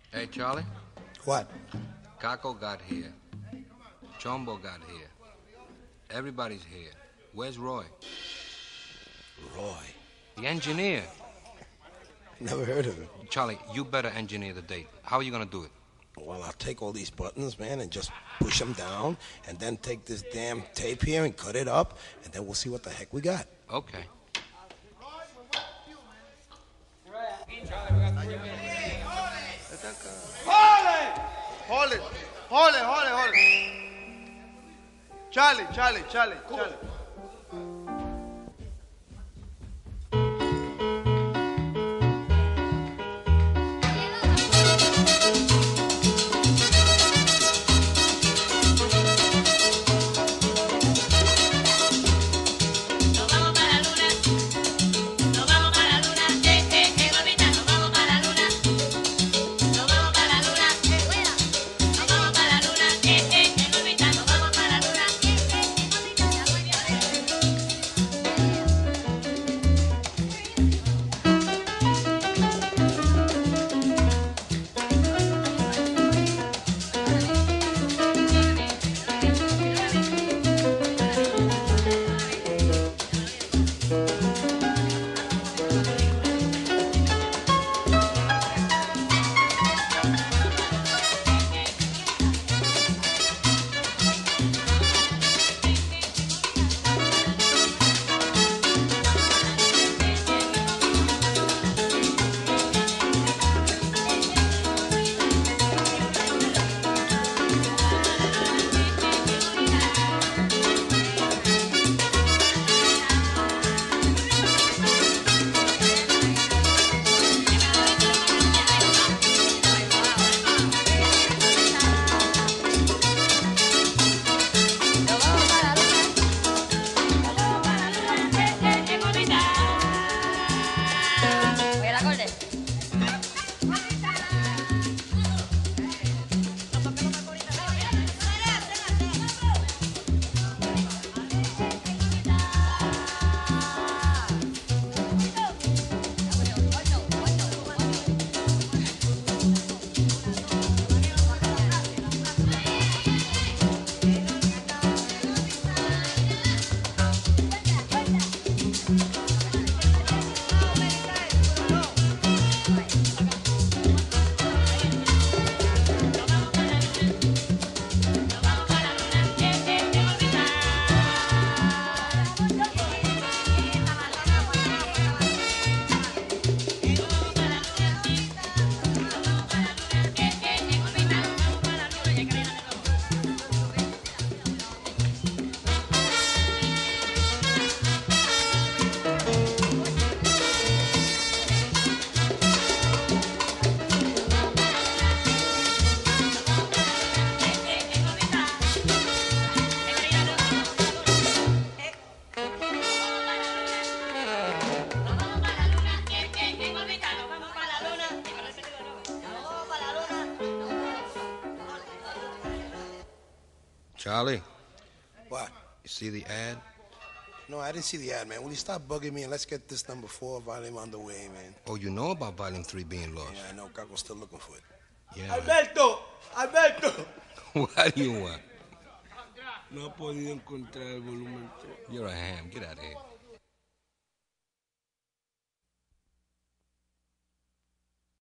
Hey, Charlie. What? Caco got here. Chombo got here. Everybody's here. Where's Roy? Roy. The engineer. Never heard of him. Charlie, you better engineer the date. How are you gonna do it? Well, I'll take all these buttons, man, and just push them down, and then take this damn tape here and cut it up, and then we'll see what the heck we got. Okay. Hold it. Charlie. Charlie, What? you see the ad? No, I didn't see the ad, man. Will you stop bugging me and let's get this number 4 volume on the way, man? Oh, you know about Volume 3 being lost? Yeah, I know. Caco's still looking for it. Yeah. Alberto. What do you want? No ha podido encontrar el volumen. You're a ham. Get out of here.